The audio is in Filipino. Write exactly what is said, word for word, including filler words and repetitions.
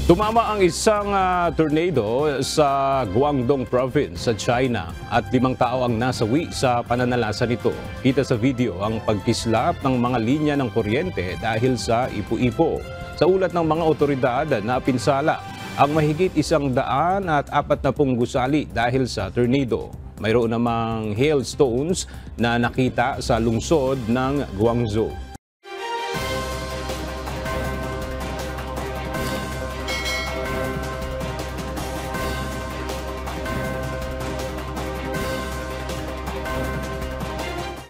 Tumama ang isang uh, tornado sa Guangdong Province sa China at limang tao ang nasawi sa pananalasa nito. Kita sa video ang pagkislap ng mga linya ng kuryente dahil sa ipo-ipo. Sa ulat ng mga otoridad na pinsala ang mahigit isang daan at apat na pung gusali dahil sa tornado. Mayroon namang hailstones na nakita sa lungsod ng Guangzhou.